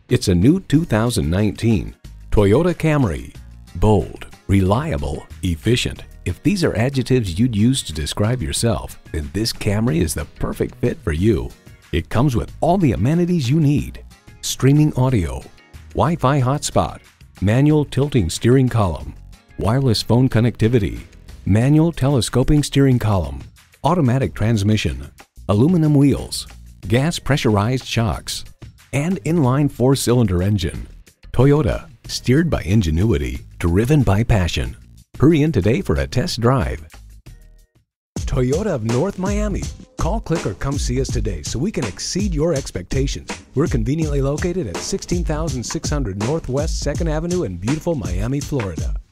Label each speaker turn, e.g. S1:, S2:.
S1: It's a new 2019 Toyota Camry. Bold, reliable, efficient. If these are adjectives you'd use to describe yourself, then this Camry is the perfect fit for you. It comes with all the amenities you need: streaming audio, Wi-Fi hotspot, manual tilting steering column, wireless phone connectivity, manual telescoping steering column, automatic transmission, aluminum wheels, gas pressurized shocks, and inline 4-cylinder engine. Toyota, steered by ingenuity, driven by passion. Hurry in today for a test drive. Toyota of North Miami. Call, click, or come see us today so we can exceed your expectations. We're conveniently located at 16,600 Northwest 2nd Avenue in beautiful Miami, Florida.